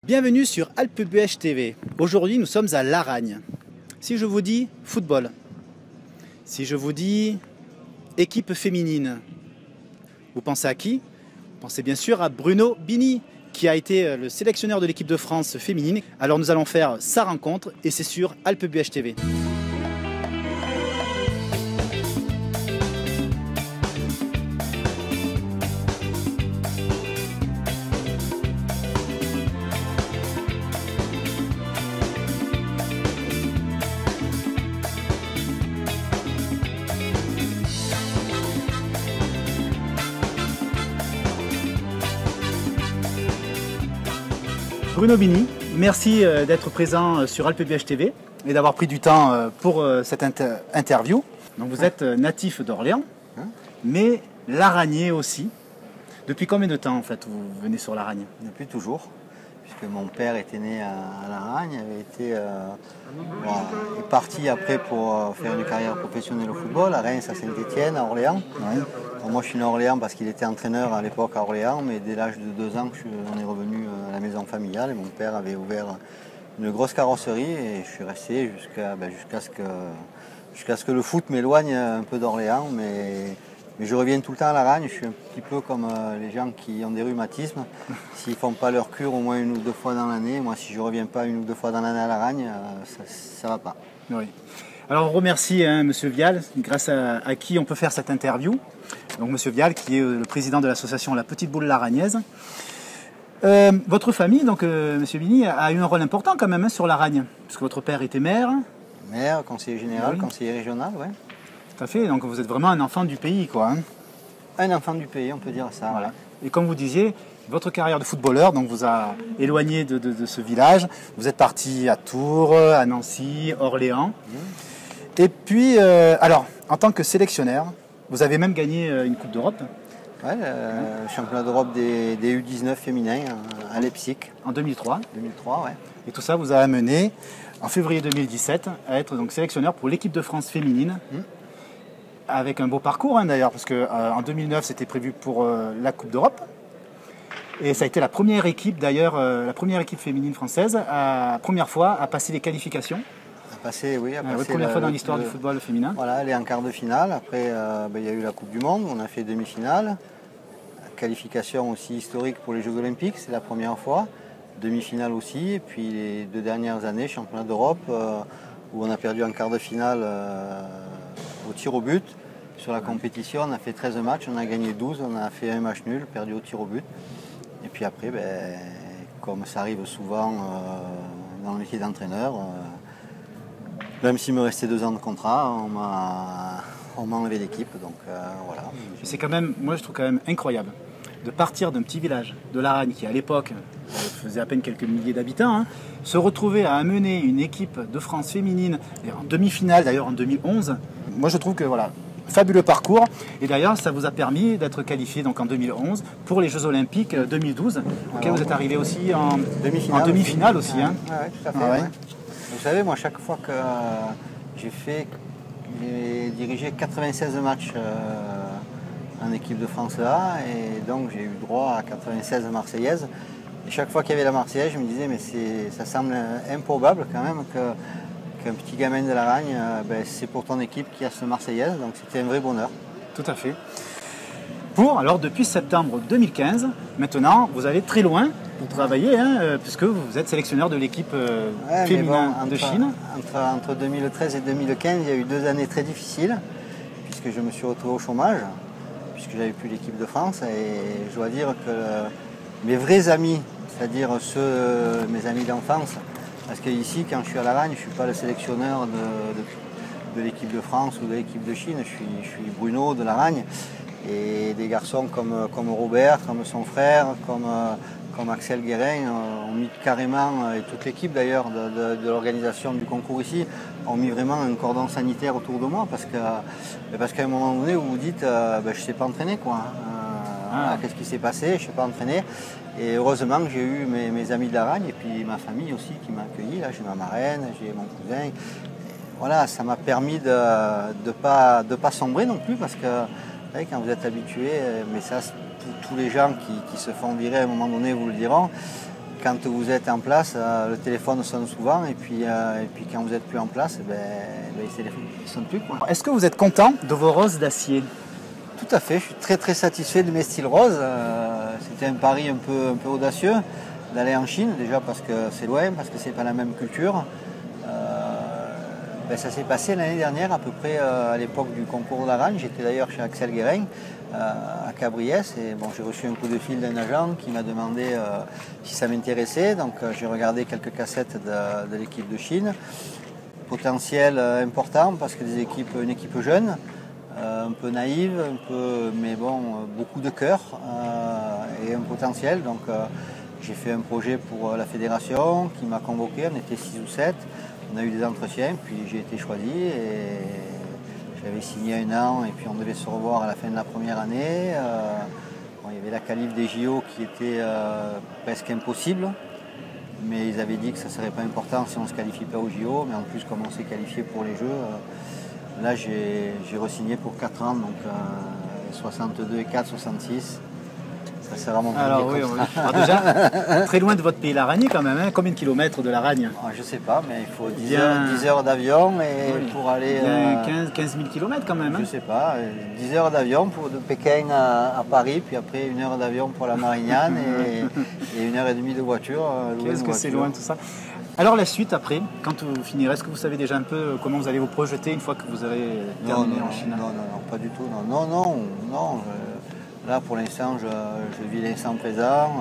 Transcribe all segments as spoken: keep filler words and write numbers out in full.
Bienvenue sur Alpe Buech T V. Aujourd'hui, nous sommes à Laragne. Si je vous dis football, si je vous dis équipe féminine, vous pensez à qui? Vous pensez bien sûr à Bruno Bini, qui a été le sélectionneur de l'équipe de France féminine. Alors nous allons faire sa rencontre et c'est sur Alpe Buech T V. Bruno Bini, merci d'être présent sur Alpe Buech T V et d'avoir pris du temps pour cette inter interview. Donc vous êtes natif d'Orléans, mais laragnais aussi. Depuis combien de temps en fait vous venez sur Laragne? Depuis toujours, puisque mon père était né à, à Laragne, avait été euh, bon, est parti après pour faire une carrière professionnelle au football, à Reims, à Saint-Étienne, à Orléans. Ouais. Alors moi je suis né à Orléans parce qu'il était entraîneur à l'époque à Orléans, mais dès l'âge de deux ans, je suis, on est revenu à la maison familiale et mon père avait ouvert une grosse carrosserie et je suis resté jusqu'à ben, jusqu'à ce que jusqu'à ce que le foot m'éloigne un peu d'Orléans, mais Mais je reviens tout le temps à Laragne, je suis un petit peu comme euh, les gens qui ont des rhumatismes. S'ils ne font pas leur cure au moins une ou deux fois dans l'année, moi si je ne reviens pas une ou deux fois dans l'année à Laragne, euh, ça ne va pas. Oui. Alors on remercie hein, Monsieur Vial, grâce à, à qui on peut faire cette interview. Donc Monsieur Vial qui est le président de l'association La Petite Boule Laragnaise. Euh, votre famille, donc euh, Monsieur Bini, a eu un rôle important quand même hein, sur Laragne, parce que votre père était maire. Maire, conseiller général, oui. Conseiller régional, oui. Tout à fait, donc vous êtes vraiment un enfant du pays, quoi. Hein. Un enfant du pays, on peut dire ça. Voilà. Et comme vous disiez, votre carrière de footballeur donc, vous a éloigné de, de, de ce village. Vous êtes parti à Tours, à Nancy, Orléans. Mmh. Et puis, euh, alors, en tant que sélectionneur, vous avez même gagné une Coupe d'Europe. Oui, le mmh. championnat d'Europe des, des U dix-neuf féminins à Leipzig. En deux mille trois. deux mille trois, oui. Et tout ça vous a amené, en février deux mille dix-sept, à être donc, sélectionneur pour l'équipe de France féminine. Mmh. Avec un beau parcours hein, d'ailleurs, parce qu'en euh, deux mille neuf c'était prévu pour euh, la Coupe d'Europe. Et ça a été la première équipe d'ailleurs, euh, la première équipe féminine française, la première fois à passer les qualifications. À passer, oui. À passer la première la, fois dans l'histoire le, du football féminin. Voilà, elle est en quart de finale. Après, euh, ben, il y a eu la Coupe du Monde, on a fait demi-finale. Qualification aussi historique pour les Jeux Olympiques, c'est la première fois. Demi-finale aussi. Et puis les deux dernières années, championnat d'Europe, euh, où on a perdu en quart de finale. Euh, au tir au but. Sur la compétition, on a fait treize matchs, on a gagné douze, on a fait un match nul, perdu au tir au but. Et puis après, ben, comme ça arrive souvent euh, dans le métier d'entraîneur, euh, même s'il me restait deux ans de contrat, on m'a enlevé l'équipe. Donc euh, voilà. C'est quand même, moi je trouve quand même incroyable de partir d'un petit village de Laragne qui à l'époque faisait à peine quelques milliers d'habitants, hein, se retrouver à amener une équipe de France féminine en demi-finale d'ailleurs en deux mille onze. Moi je trouve que voilà, fabuleux parcours et d'ailleurs ça vous a permis d'être qualifié donc en deux mille onze pour les Jeux Olympiques deux mille douze auxquels vous êtes arrivé aussi en demi-finale demi aussi, aussi hein. Ouais, ouais, tout à fait. Ah, ouais. Ouais. Vous savez, moi chaque fois que j'ai fait, j'ai dirigé quatre-vingt-seize matchs euh, en équipe de France là et donc j'ai eu droit à quatre-vingt-seize Marseillaises. Et chaque fois qu'il y avait la Marseillaise, je me disais mais ça semble improbable quand même que qu'un petit gamin de Laragne, euh, ben, c'est pour ton équipe qui a ce Marseillaise, donc c'était un vrai bonheur. Tout à fait. Pour, alors depuis septembre deux mille quinze, maintenant vous allez très loin pour travailler, hein, euh, puisque vous êtes sélectionneur de l'équipe euh, ouais, féminin bon, entre, de Chine. Entre, entre deux mille treize et deux mille quinze, il y a eu deux années très difficiles, puisque je me suis retrouvé au chômage, puisque j'avais plus l'équipe de France, et je dois dire que euh, mes vrais amis, c'est-à-dire ceux, euh, mes amis d'enfance, parce qu'ici, quand je suis à Laragne, je ne suis pas le sélectionneur de, de, de l'équipe de France ou de l'équipe de Chine, je suis, je suis Bruno de Laragne. Et des garçons comme, comme Robert, comme son frère, comme, comme Axel Guérin ont mis carrément, et toute l'équipe d'ailleurs de, de, de l'organisation du concours ici, ont mis vraiment un cordon sanitaire autour de moi parce que parce qu'à un moment donné vous vous dites euh, ben, je ne sais pas entraîner quoi. Euh, ah. Qu'est-ce qui s'est passé? Je ne sais pas entraîner. Et heureusement que j'ai eu mes, mes amis de Laragne et puis ma famille aussi qui m'a accueilli. Là j'ai ma marraine, j'ai mon cousin. Et voilà, ça m'a permis de ne pas, de pas sombrer non plus parce que quand vous êtes habitué, mais ça tous les gens qui, qui se font virer à un moment donné vous le diront, quand vous êtes en place, euh, le téléphone sonne souvent et puis, euh, et puis quand vous n'êtes plus en place, ben, ben, il ne sonne plus. Est-ce que vous êtes content de vos roses d'acier? Tout à fait, je suis très très satisfait de mes styles roses. Euh, C'était un pari un peu, un peu audacieux d'aller en Chine, déjà parce que c'est loin, parce que c'est pas la même culture. Euh, ben, ça s'est passé l'année dernière à peu près euh, à l'époque du concours de la Ragne. J'étais d'ailleurs chez Axel Guérin euh, à Cabriès et bon, j'ai reçu un coup de fil d'un agent qui m'a demandé euh, si ça m'intéressait. Donc euh, j'ai regardé quelques cassettes de, de l'équipe de Chine. Potentiel euh, important parce que des équipes, une équipe jeune. Euh, un peu naïve, un peu, mais bon, euh, beaucoup de cœur euh, et un potentiel. Donc euh, j'ai fait un projet pour euh, la fédération qui m'a convoqué, on était six ou sept, on a eu des entretiens, puis j'ai été choisi et j'avais signé un an et puis on devait se revoir à la fin de la première année. Euh, bon, il y avait la qualif des J O qui était euh, presque impossible, mais ils avaient dit que ça ne serait pas important si on ne se qualifie pas aux J O, mais en plus comme on s'est qualifié pour les Jeux, euh, là, j'ai re-signé pour quatre ans, donc euh, soixante-deux et quatre, soixante-six. Ça sert à mon Alors, oui, oui. Alors déjà, très loin de votre pays, la Ragne, quand même. Hein. Combien de kilomètres de la Ragne? ah, Je ne sais pas, mais il faut dix Bien... heures, dix heures d'avion et oui. pour aller. Euh... quinze mille kilomètres quand même. Hein. Je ne sais pas, dix heures d'avion de Pékin à, à Paris, puis après une heure d'avion pour la Marignane et, et une heure et demie de voiture. Qu'est-ce que c'est loin tout ça? Alors la suite après, quand vous finirez, est-ce que vous savez déjà un peu comment vous allez vous projeter une fois que vous aurez terminé non, en Chine? Non, non, non, pas du tout. Non, non, non. non je, là pour l'instant, je, je vis l'instant présent.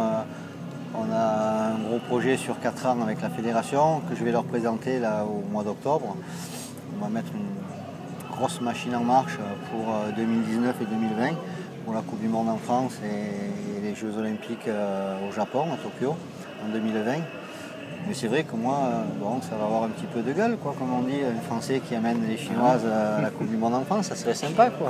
Euh, on a un gros projet sur quatre ans avec la fédération que je vais leur présenter là au mois d'octobre. On va mettre une grosse machine en marche pour deux mille dix-neuf et deux mille vingt pour la Coupe du Monde en France et, et les Jeux Olympiques au Japon, à Tokyo, en deux mille vingt. Mais c'est vrai que moi, bon, ça va avoir un petit peu de gueule, quoi, comme on dit, un Français qui amène les Chinoises à la Coupe du Monde en France, ça serait sympa, quoi.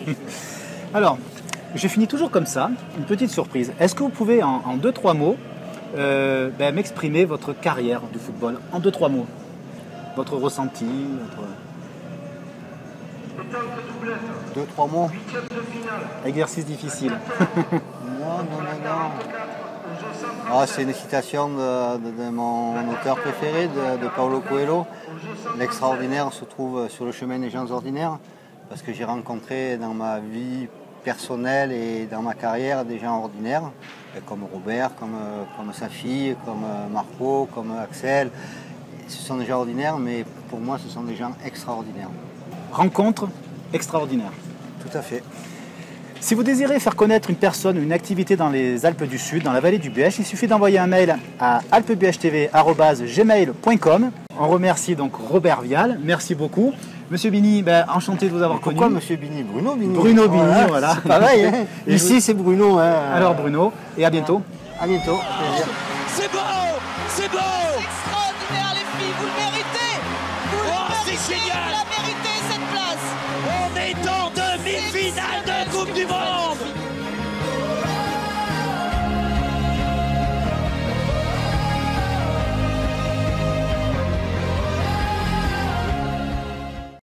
Alors, je finis toujours comme ça, une petite surprise. Est-ce que vous pouvez, en, en deux, trois mots, euh, ben, m'exprimer votre carrière du football, en deux, trois mots? Votre ressenti, votre... Deux, trois mots. Exercice difficile. Non, non, non, non. Ah, c'est une citation de, de, de mon auteur préféré, de, de Paulo Coelho. L'extraordinaire se trouve sur le chemin des gens ordinaires, parce que j'ai rencontré dans ma vie personnelle et dans ma carrière des gens ordinaires, comme Robert, comme, comme sa fille, comme Marco, comme Axel. Ce sont des gens ordinaires, mais pour moi, ce sont des gens extraordinaires. Rencontre extraordinaire. Tout à fait. Si vous désirez faire connaître une personne ou une activité dans les Alpes du Sud, dans la vallée du Buëch, il suffit d'envoyer un mail à alpebuechtv arobase gmail point com. On remercie donc Robert Vial, merci beaucoup. Monsieur Bini, ben, enchanté de vous avoir Pourquoi connu. Pourquoi Monsieur Bini? Bruno Bini. Bruno Bini, voilà. voilà. C'est pareil, hein. Ici c'est Bruno. Hein. Alors Bruno, et à bientôt. À bientôt. C'est beau, c'est beau. C'est extraordinaire les filles, vous le méritez. Vous oh, le méritez, c'est génial. vous la méritez cette place. On est en demi-finale de Coupe du Monde.